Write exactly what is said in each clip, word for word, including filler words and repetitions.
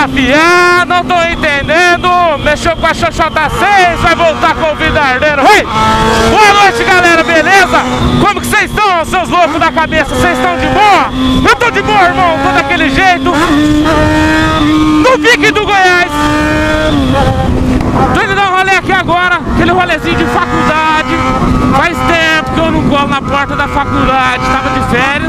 desafiar, não tô entendendo. Mexeu com a Xoxota seis, vai voltar com o Vidardeiro. Hey! Boa noite, galera, beleza? Como que vocês estão, seus loucos da cabeça? Vocês estão de boa? Eu tô de boa, irmão, tô daquele jeito. No pique do Goiás. Tô indo dar um rolê aqui agora, aquele rolezinho de faculdade. Faz tempo que eu não colo na porta da faculdade, tava de férias.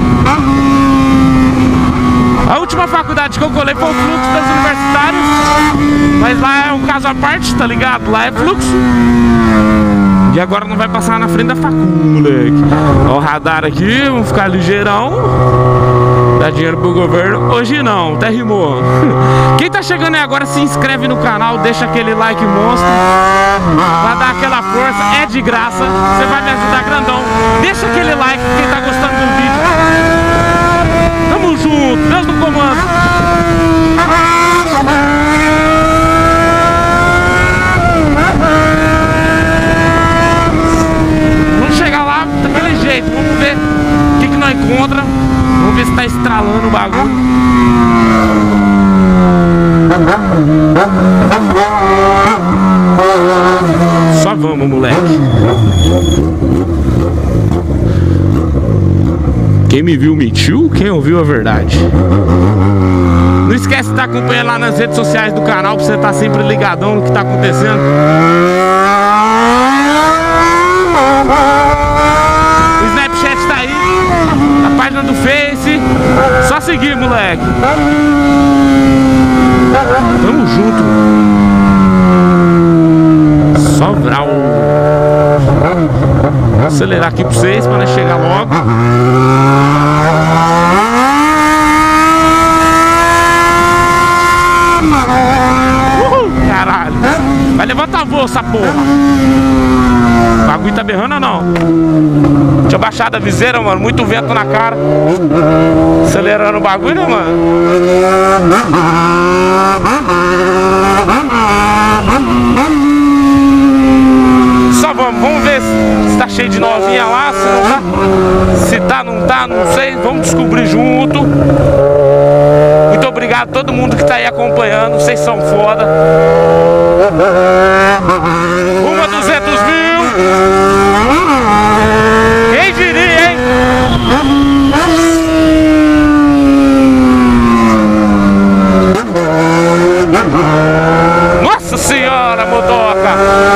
A última faculdade que eu colei foi o Fluxo das Universitárias. Mas lá é um caso à parte, tá ligado? Lá é Fluxo. E agora não vai passar na frente da facu, moleque. Ó o radar aqui, vamos ficar ligeirão. Dá dinheiro pro governo. Hoje não, até rimou. Quem tá chegando aí agora, se inscreve no canal, deixa aquele like monstro. Vai dar aquela força, é de graça. Você vai me ajudar grandão. Deixa aquele like quem tá gostando do vídeo. Tamo junto, Deus no comando. Vamos chegar lá daquele jeito, vamos ver o que que nós encontra. Vamos ver se tá estralando o bagulho. Só vamos, moleque. Quem me viu mentiu, quem ouviu a verdade. Não esquece de estar acompanhando lá nas redes sociais do canal pra você estar sempre ligadão no que tá acontecendo. O Snapchat tá aí, a página do Face. Só seguir, moleque. Tamo junto. Só vral. Vou acelerar aqui pra vocês para chegar logo. Uhul, caralho. Vai levantar voo essa porra. O bagulho tá berrando ou não? Deixa eu baixar da viseira, mano. Muito vento na cara. Acelerando o bagulho, né, mano? Só vamos, vamos ver se tá cheio de novinha lá, se não tá. Se tá, não tá, não sei. Vamos descobrir junto. Muito obrigado a todo mundo que tá aí acompanhando. Vocês são foda. Uma duzentos mil. Quem diria, hein? Nossa senhora, motoca!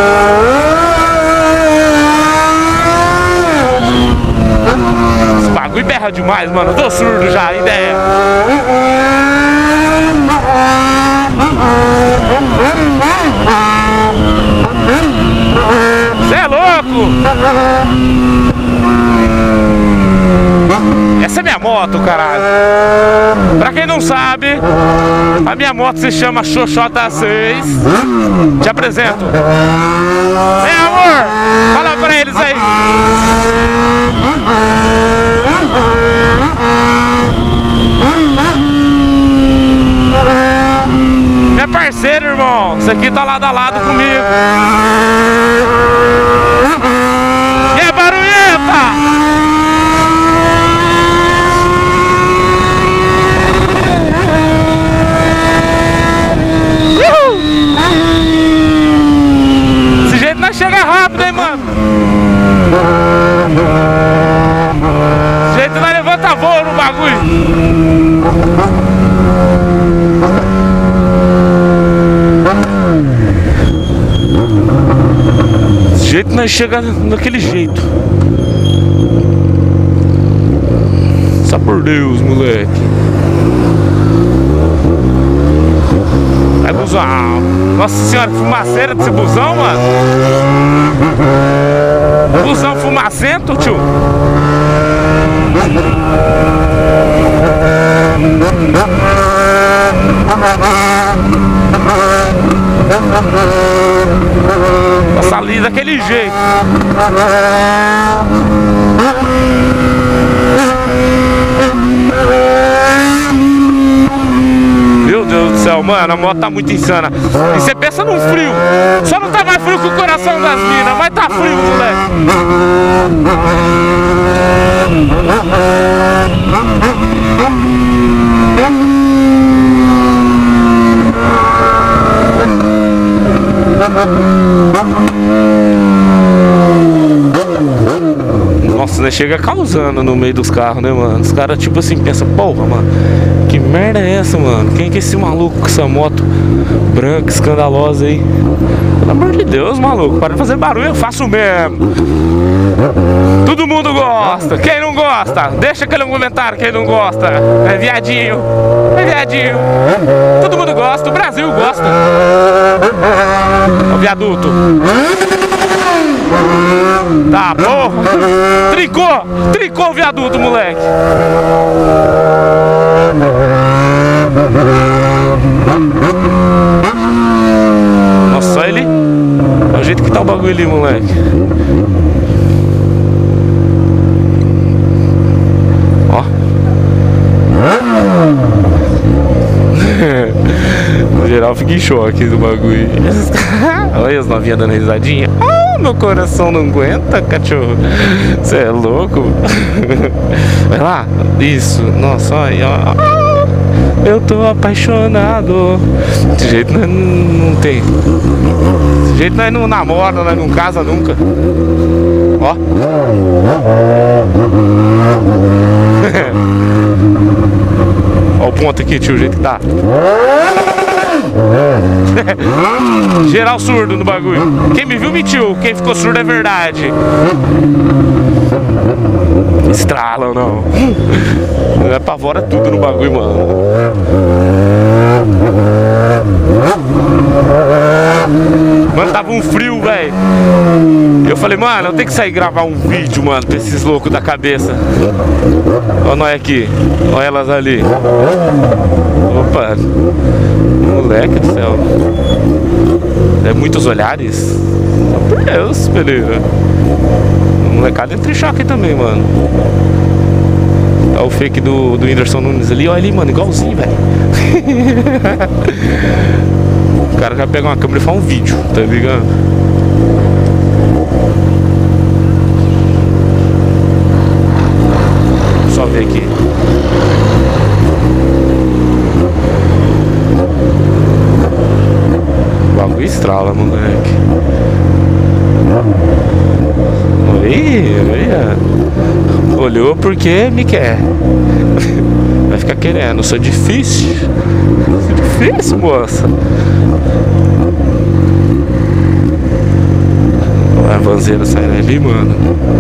Esse bagulho berra demais, mano. Eu tô surdo já, ideia. Cê é louco! Essa é minha moto, caralho. Pra quem não sabe, a minha moto se chama Xoxota seis. Te apresento. Vem, amor! Fala pra eles aí. Minha parceira, irmão. Isso aqui tá lado a lado comigo. E é barulhenta! Desse jeito nós chega rápido, hein, mano? Desse jeito nós levanta voo no bagulho. Desse jeito nós chega daquele jeito. Só por Deus, moleque. É busão. Nossa senhora, que fumaceira desse busão, mano. Busão fumacento, tio. Nossa, ali daquele jeito. Meu Deus do céu, mano, a moto tá muito insana. E você pensa num frio. Só não tá mais frio que o coração das minas, mas tá frio, moleque. grosso, né? Chega causando no meio dos carros, né, mano? Os caras, tipo assim, pensam, porra, mano, que merda é essa, mano? Quem que é esse maluco com essa moto branca, escandalosa aí? Pelo amor de Deus, maluco, para de fazer barulho, eu faço mesmo. Todo mundo gosta. Quem não gosta? Deixa aquele comentário, quem não gosta. É viadinho. É viadinho. Todo mundo gosta, o Brasil gosta. Ó, viaduto. Tá, porra. Trincou. Trincou o viaduto, moleque. Nossa, só ele. É o jeito que tá o bagulho ali, moleque. Ó. No geral fica em choque do bagulho. Olha as novinhas dando risadinha. Ah, meu coração não aguenta, cachorro. Você é louco. Vai lá. Isso. Nossa, olha. Eu tô apaixonado. Desse jeito nós não tem. Desse jeito nós não namora, nós não casa nunca. Ó. Ó o ponto aqui, tio, o jeito que tá. Geral surdo no bagulho. Quem me viu mentiu, quem ficou surdo é verdade. Estrala ou não? Apavora tudo no bagulho, mano. Mano, tava um frio, velho. Eu falei, mano, eu tenho que sair gravar um vídeo, mano, pra esses loucos da cabeça. Ó nós aqui, ó elas ali. Opa, moleque do céu. É muitos olhares. Por Deus, Pereira. Molecada entra em choque também, mano. Olha o fake do, do Whindersson Nunes ali, olha ali, mano, igualzinho, velho. O cara já pega uma câmera e faz um vídeo, tá ligado? Só ver aqui. O bagulho estrala, moleque. Oi, olha. Olhou porque me quer. Vai ficar querendo. Sou difícil. Sou difícil, moça. A vanzeira saindo ali, mano.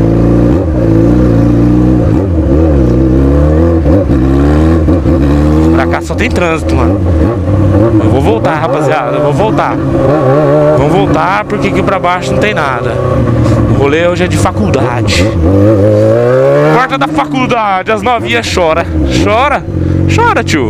Pra cá só tem trânsito, mano. Eu vou voltar, rapaziada. Eu vou voltar. Vamos voltar porque aqui pra baixo não tem nada. O rolê hoje é de faculdade. Porta da faculdade, as novinhas chora. Chora? Chora, tio.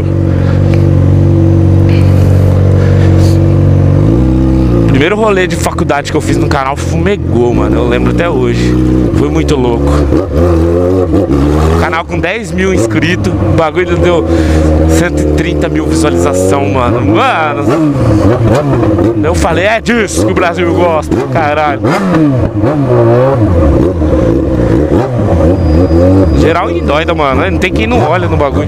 Primeiro rolê de faculdade que eu fiz no canal fumegou, mano. Eu lembro até hoje. Foi muito louco. Canal com dez mil inscritos. O bagulho deu cento e trinta mil visualização, mano. Mano. Eu falei, é disso que o Brasil gosta. Caralho. Geral indóida, mano. Não tem quem não olha no bagulho.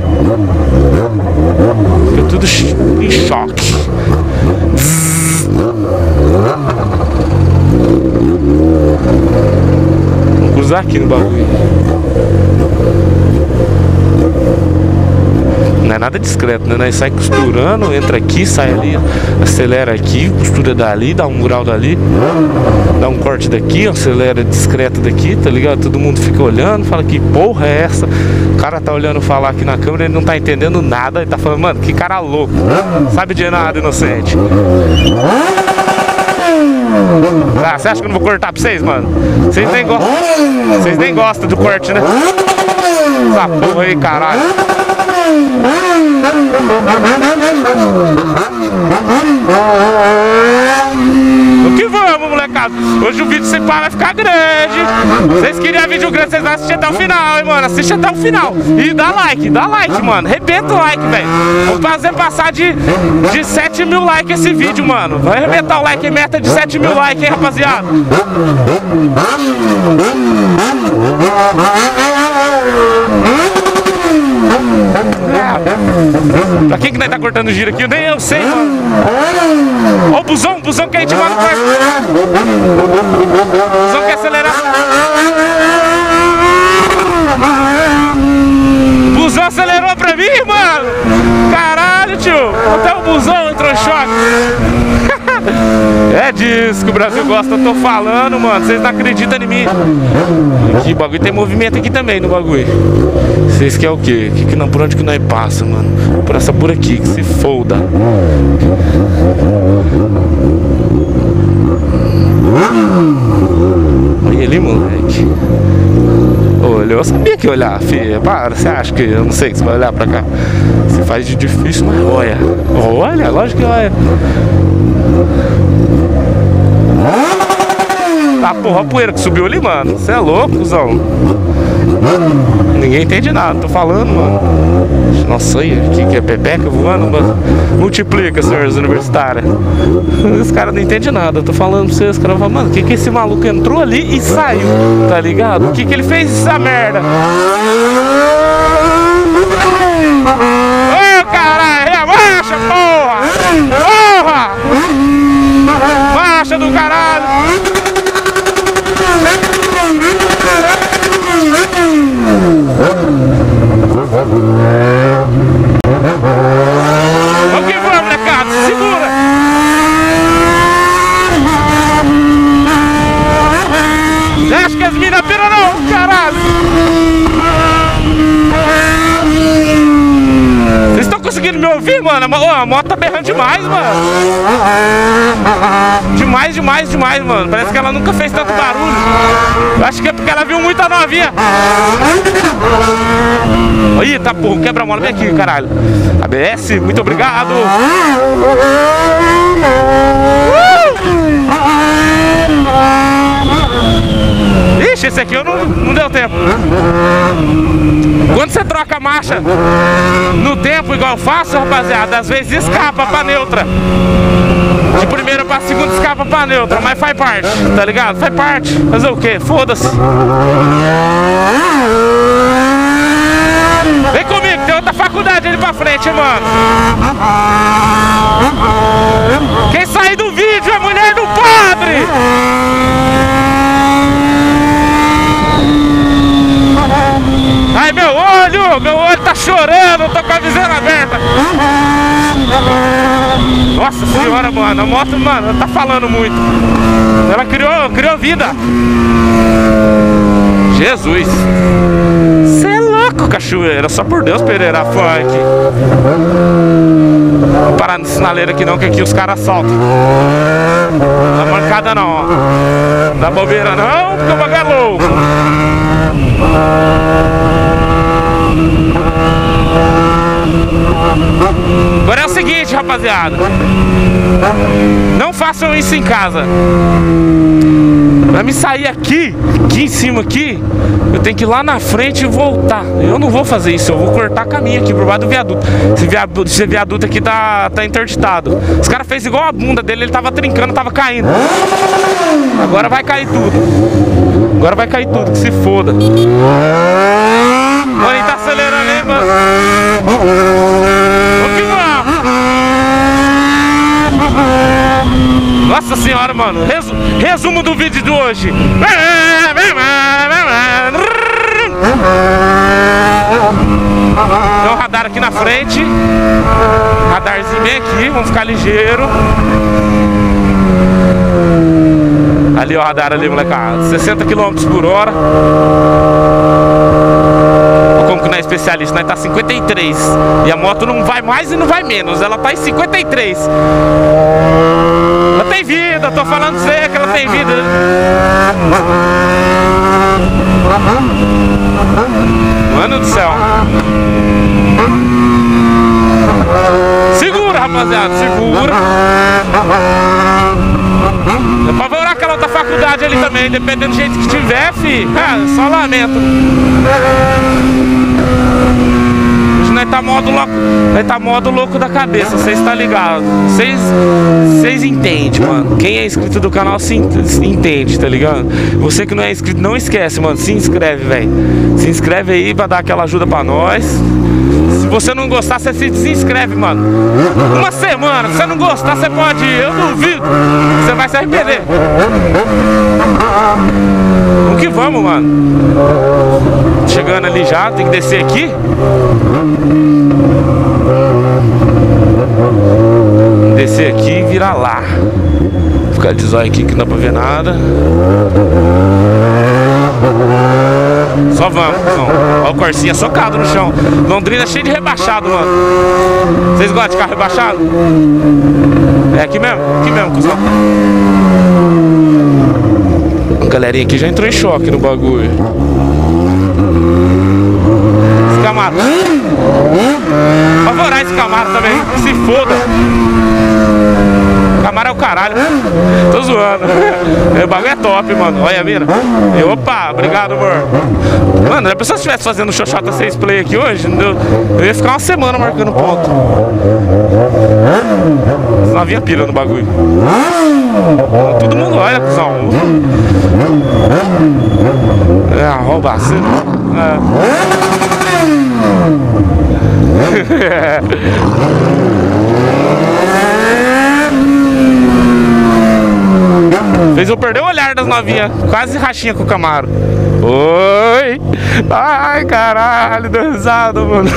Fica tudo em choque. Vamos cruzar aqui no bagulho. Não é nada discreto, né? Nós sai costurando, entra aqui, sai ali, acelera aqui, costura dali, dá um grau dali, dá um corte daqui, acelera discreto daqui, tá ligado? Todo mundo fica olhando, fala que porra é essa? O cara tá olhando falar aqui na câmera, ele não tá entendendo nada, ele tá falando, mano, que cara louco, sabe de nada, inocente. Ah, você acha que eu não vou cortar pra vocês, mano? Vocês nem gostam. Vocês nem gostam do corte, né? Essa porra aí, caralho. O que vamos, molecada? Hoje o vídeo sem pá vai ficar grande. Vocês queriam vídeo grande, vocês vão assistir até o final, hein, mano? Assiste até o final. E dá like, dá like, mano. Arrebenta o like, velho. Vamos fazer passar de, de sete mil likes esse vídeo, mano. Vai arrebentar o like, meta de sete mil likes, hein, rapaziada? É. Pra quem que nós tá cortando giro aqui? Nem eu sei, mano. Ó o busão, busão que a gente vai no quarto. Busão quer acelerar. Brasil gosta, eu tô falando, mano. Vocês não acreditam em mim. Aqui, bagulho tem movimento aqui também no bagulho. Vocês querem o quê? Que, que não, por onde que nós passa, mano? Por essa por aqui, que se foda. Olha ali, moleque. Olha, eu sabia que ia olhar, filha. Para, você acha que eu não sei que você vai olhar pra cá? Você faz de difícil, mas olha. Olha, lógico que olha. Tá, porra, a poeira que subiu ali, mano. Você é louco, cuzão. Ninguém entende nada, tô falando, mano. Nossa, aí, que, que é pepeca voando, mano. Multiplica, senhores universitários. Os caras não entendem nada, eu tô falando pra vocês. Os caras falam, mano, que que esse maluco entrou ali e saiu, tá ligado? O que que ele fez essa merda? Ô, caralho, é marcha, porra! Porra! Marcha do caralho! Vamos que vamos, molecada, se segura! Acho que as minas piram não, caralho! Vocês estão conseguindo me ouvir, mano? A moto tá berrando demais, mano! Demais, demais, demais, mano. Parece que ela nunca fez tanto barulho. Eu acho que é porque ela viu muita novinha. Ih, tá porra, quebra-mola, vem aqui, caralho. A B S, muito obrigado. Ixi, esse aqui eu não, não deu tempo. Quando você troca a marcha no tempo, igual eu faço, rapaziada, às vezes escapa pra neutra. De primeira pra segunda escapa pra neutra, mas faz parte, tá ligado? Faz parte. Fazer o quê? Foda-se. Vem comigo, tem outra faculdade ali pra frente, mano. Quem sair do vídeo é mulher do padre. Ai, meu olho, meu olho tá chorando, eu tô com a viseira aberta. Nossa senhora, mano, a moto, mano, tá falando muito. Ela criou, criou vida. Jesus. Cê é louco, cachoeira, só por Deus, Pereira Funk. Vou parar nesse sinaleiro aqui não, que aqui os caras saltam. Não dá mancada não, ó. Não dá bobeira não, porque o bagulho é louco. Agora é o seguinte, rapaziada. Não façam isso em casa. Pra me sair aqui, aqui em cima aqui, eu tenho que ir lá na frente e voltar. Eu não vou fazer isso, eu vou cortar caminho aqui por baixo do viaduto. Esse viaduto, esse viaduto aqui tá, tá interditado. Os caras fez igual a bunda dele, ele tava trincando, tava caindo. Agora vai cair tudo. Agora vai cair tudo, que se foda. Olha, ele tá acelerando aí, mano. Vamos que vamos. Nossa senhora, mano. Resu resumo do vídeo de hoje. Tem um radar aqui na frente. Radarzinho bem aqui, vamos ficar ligeiro. Ali o radar ali, molecada, sessenta quilômetros por hora. Como que não é especialista, nós tá cinquenta e três. E a moto não vai mais e não vai menos. Ela tá em cinquenta e três. Ela tem vida, tô falando pra você que ela tem vida. Mano do céu. Segura, rapaziada, segura. É pra ver aquela outra faculdade ali também, dependendo do jeito que tiver, fi. Ah, só lamento. Hoje nós tá modo louco, nós tá modo louco da cabeça, vocês tá ligado? Vocês vocês entendem, mano. Quem é inscrito do canal se, se entende, tá ligado? Você que não é inscrito, não esquece, mano. Se inscreve, velho. Se inscreve aí pra dar aquela ajuda pra nós. Se você não gostar, você se desinscreve, mano. Uma semana, se você não gostar, você pode ir. Eu duvido. Você vai se arrepender. Vamos que vamos, mano. Chegando ali já, tem que descer aqui. Descer aqui e virar lá. Ficar de zóio aqui que não dá pra ver nada. Só vamos, não. Olha o Corsinha socado no chão. Londrina cheio de rebaixado, mano. Vocês gostam de carro rebaixado? É aqui mesmo? Aqui mesmo, cuzão. A galerinha aqui já entrou em choque no bagulho. Esse Camaro. Favorar esse Camaro também. Se foda. Camaro é o caralho. Tô zoando. O bagulho é top, mano. Olha a mira. E, opa, obrigado, amor. Mano, se a pessoa estivesse fazendo Xoxota seis Play aqui hoje, eu, eu ia ficar uma semana marcando ponto. Não havia pira no bagulho. Todo mundo olha, cuzão. É, rouba assim. É. Fez eu perder o olhar das novinhas. Quase rachinha com o Camaro. Oi! Ai, caralho, deu risada, mano.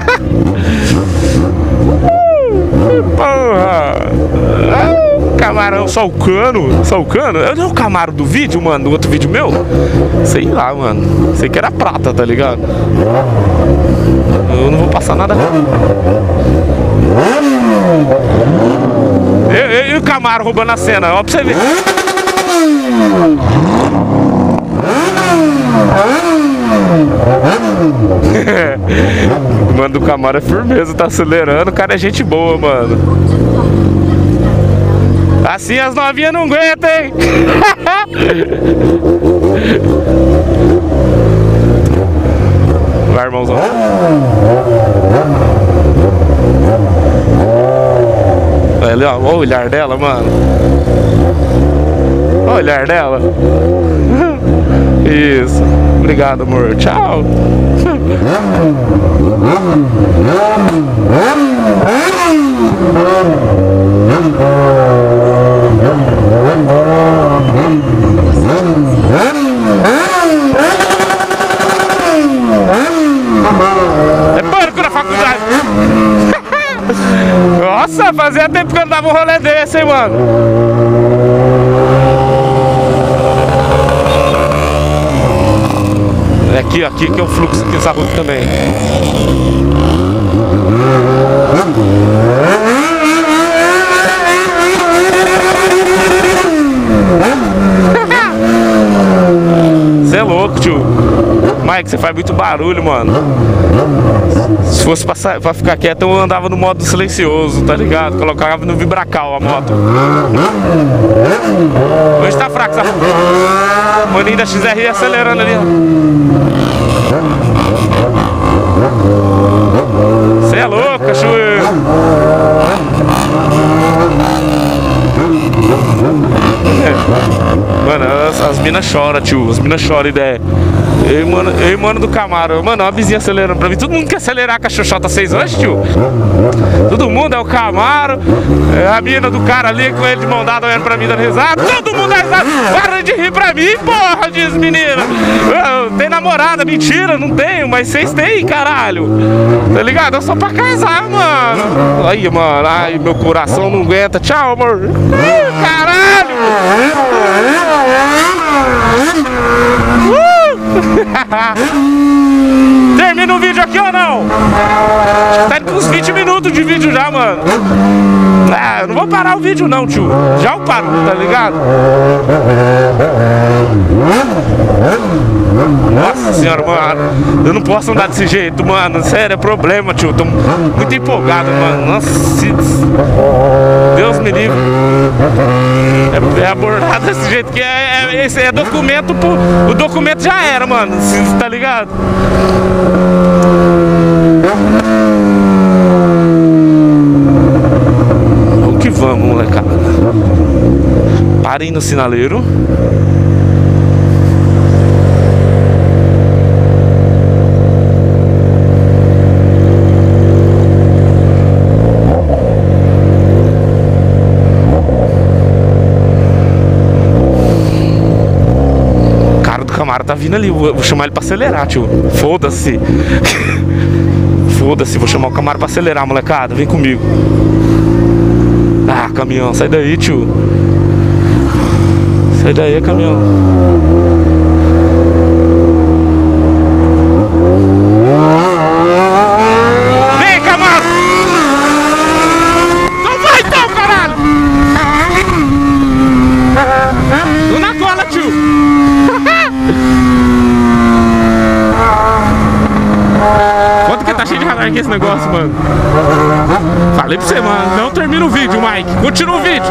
Porra! Camarão, só o cano? Só o cano? Eu não é o Camaro do vídeo, mano, do outro vídeo meu? Sei lá, mano. Sei que era prata, tá ligado? Eu não vou passar nada. E, e o Camaro roubando a cena, ó, pra você ver. Mano, do Camaro é firmeza, tá acelerando, o cara é gente boa, mano. Assim as novinhas não aguentam, hein? Vai, irmãozão. Olha, ó, o olhar dela, mano. Olha o olhar dela. Isso. Obrigado, amor. Tchau. É pânico na faculdade. Nossa, fazia tempo que eu não dava um rolê desse, hein, mano. É aqui, aqui que é o fluxo aqui nessa rua também. Você é louco, tio. Mike, você faz muito barulho, mano. Se fosse pra, pra ficar quieto, eu andava no modo silencioso, tá ligado? Colocava no vibracal a moto. Hoje tá fraco, sabe? O maninho da X R I acelerando ali, ó. Você é louco, cachoeiro. Mano, as, as minas choram, tio. As minas choram, ideia. Eu, mano, eu, mano do Camaro. Mano, uma vizinha acelerando pra mim. Todo mundo quer acelerar com a Xoxota seis hoje, tio. Todo mundo é o Camaro. É a mina do cara ali com ele de mão dada olhando pra mim dando risada. Todo mundo dá risada. Para de rir pra mim, porra, diz menina. Tem namorada, mentira, não tenho, mas vocês têm, caralho. Tá ligado? Eu sou pra casar, mano. Aí, mano, ai, meu coração não aguenta. Tchau, amor. Ai, caralho. Uh! Termina o vídeo aqui ou não? Tá indo com uns vinte minutos de vídeo já, mano. Ah, eu não vou parar o vídeo não, tio. Já eu paro, tá ligado? Nossa senhora, mano. Eu não posso andar desse jeito, mano. Sério, é problema, tio. Tô muito empolgado, mano. Nossa, Deus me livre. É, é abordado desse jeito que é, é, esse é documento pro, o documento já era, mano. Tá ligado? Vamos que vamos, molecada. Parem no sinaleiro. O Camaro tá vindo ali, vou, vou chamar ele pra acelerar, tio. Foda-se. Foda-se, vou chamar o Camaro pra acelerar, molecada. Vem comigo. Ah, caminhão, sai daí, tio. Sai daí, caminhão. Vem, Camaro! Não vai então, caralho! Tô na cola, tio! Quanto que tá cheio de radar aqui esse negócio, mano? Falei pra você, mano. Não termina o vídeo, Mike. Continua o vídeo.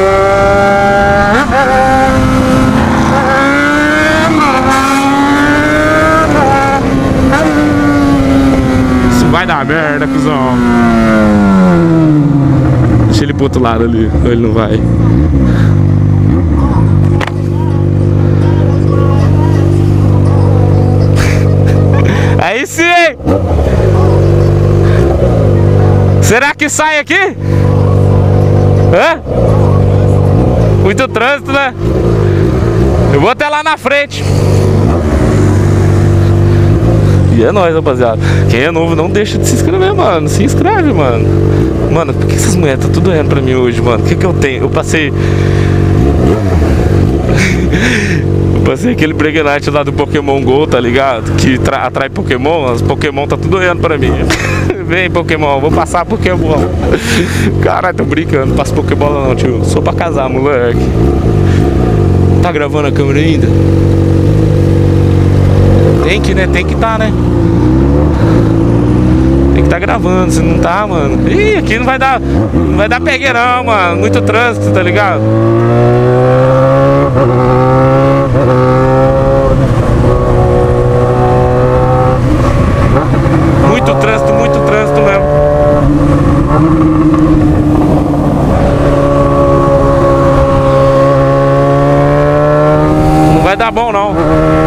Isso vai dar merda, cuzão. Deixa ele pro outro lado ali. Ou ele não vai. Aí sim! Será que sai aqui? Hã? Muito trânsito, né? Eu vou até lá na frente. E é nóis, rapaziada. Quem é novo não deixa de se inscrever, mano. Se inscreve, mano. Mano, por que essas mulheres estão tudo olhando pra mim hoje, mano? O que que eu tenho? Eu passei... Eu passei aquele Breguenite lá do Pokémon GO, tá ligado? Que atrai Pokémon. As Pokémon tá tudo olhando pra mim. Vem, Pokémon, vou passar Pokémon. Caralho, tô brincando, passo Pokébola não, tio. Sou pra casar, moleque. Tá gravando a câmera ainda? Tem que, né? Tem que tá, né? Tem que tá gravando, se não tá, mano. Ih, aqui não vai dar. Não vai dar pegueira não, mano. Muito trânsito, tá ligado? Muito trânsito, muito trânsito mesmo. Não vai dar bom não.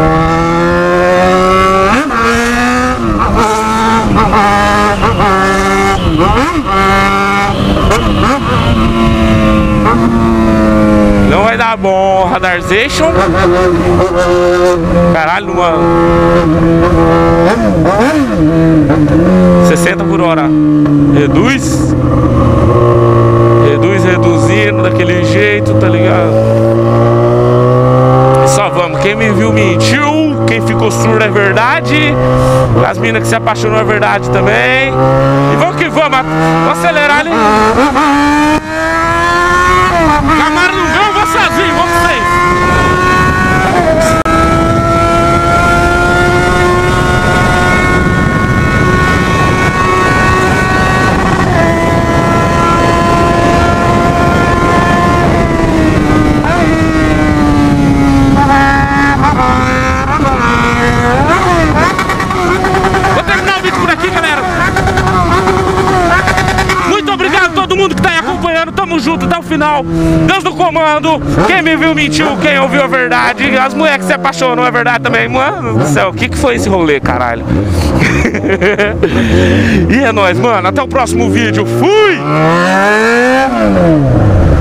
Não vai dar bom, Radarzation. Caralho, mano. sessenta por hora. Reduz. Reduz, reduzindo daquele jeito, tá ligado? E só vamos. Quem me viu mentiu. Quem ficou surdo é verdade. As minas que se apaixonou é verdade também. E vamos que vamos. Vou acelerar ali. Camaro não vê, eu vou sozinho, vou com vocês. Vou terminar o vídeo por aqui, galera. Muito obrigado a todo mundo que tá aí acompanhando. Tamo junto até o final. Deus do comando. Quem me viu mentiu, quem ouviu a verdade. As mulheres que se apaixonam é verdade também. Mano do céu, o que que foi esse rolê, caralho? E é nóis, mano. Até o próximo vídeo. Fui!